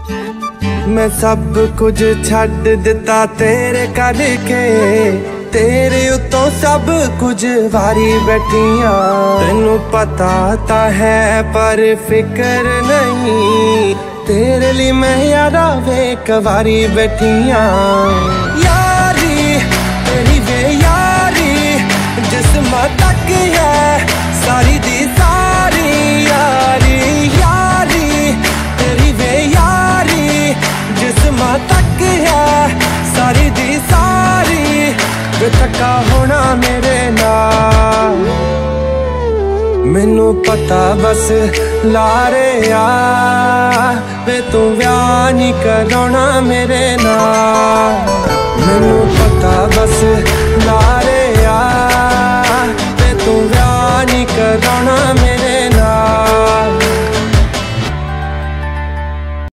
मैं सब कुछ छड्ड दिता तेरे करके, तेरे उतों सब कुछ वारी बैठिया। तेनू पता ता है पर फिक्र नहीं, तेरे लिए मैं यारा वे कवारी बैठिया। यारी तेरी वे यारी जिस्म तक है सारी दी सारी यारी। यारी तेरी वे यारी जिस्म तक है सारी दी सारी। वे थका होना मेरे नाल, मैनू पता बस लारे आ वे तू व्याह नहीं कराना मेरे नाल। मैनू पता बस लारे